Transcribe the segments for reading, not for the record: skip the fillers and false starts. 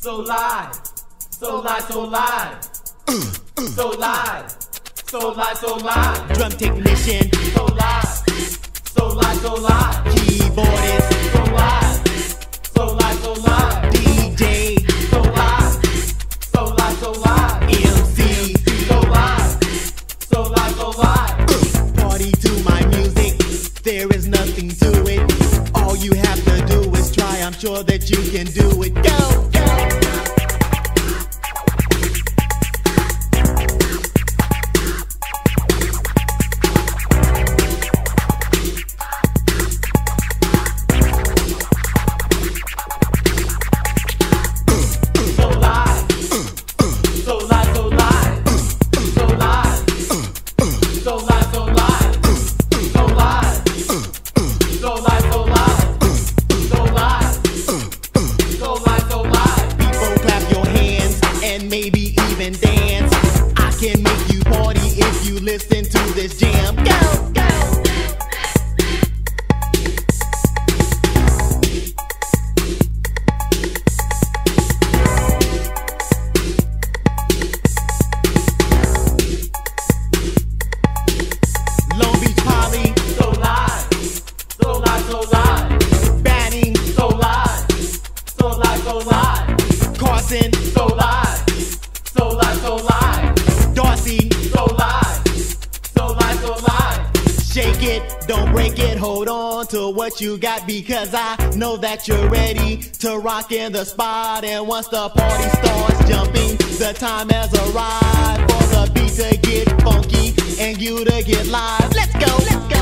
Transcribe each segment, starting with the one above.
so live, so live, so live, so live, so live, so live. Drum technician, so live, so live, so live. Keyboardist, so live, so live, so live. DJ, so live, so live, so live. MC, so live, so live, so live. Party to my music, there is nothing to it. All you have to do is try, I'm sure that you can do it. Go! Maybe even dance. I can make you party if you listen to this jam. Go, go. Long Beach Poly, so live, so live, so live. Banning, so live, so live, so live. Carson, so live, so live, so live. Darcy, so live, so live, so live. Shake it, don't break it, hold on to what you got, because I know that you're ready to rock in the spot. And once the party starts jumping, the time has arrived for the beat to get funky and you to get live. Let's go, let's go.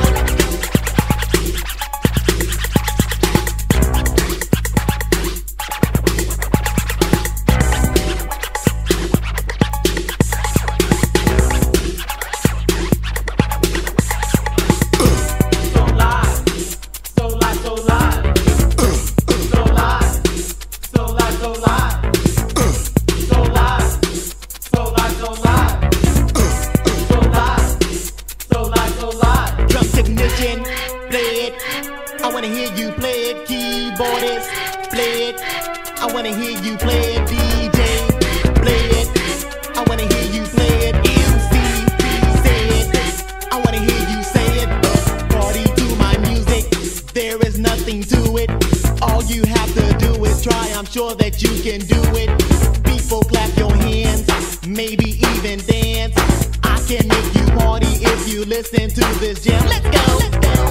Play it, I wanna hear you play it. Keyboardist, play it, I wanna hear you play it. DJ, play it, I wanna hear you play it. MC, say it, I wanna hear you say it. Party to my music, there is nothing to it. All you have to do is try, I'm sure that you can do it. People clap your hands, maybe even dance. I can make you party if you listen to this jam. Let's go, let's go.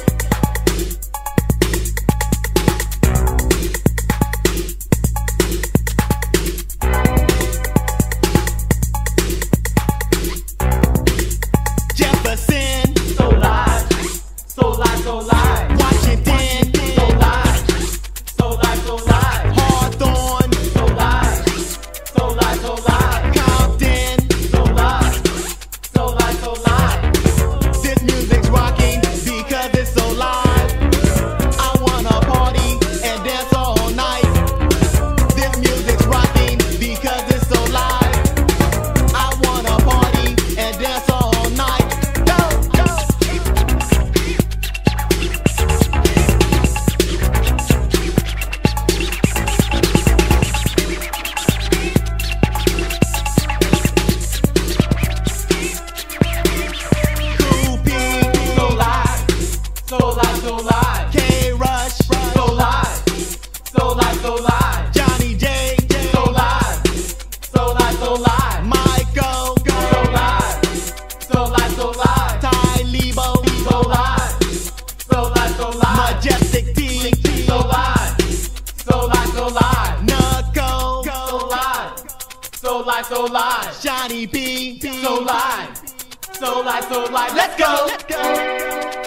Jefferson, so live, so live, so live. Washington, so live, so live, so live. Hawthorne, so live, so live, so live. Compton, so live, so live, so live. This music's rocking because it's so live. I wanna party and dance all night. This music's rocking because it's so live. I wanna party and dance all night. So live, so live. K-Rush, so live, so live, so live. Johnny J, so live, so live, so live. Michael, so live, so live, so live. Ty Lebo, so live, so live, so live. Majestic T, so live, so live, so live. Knuckle, so live, so live, so live. Johnny P, so live, so live, so live. Let's go.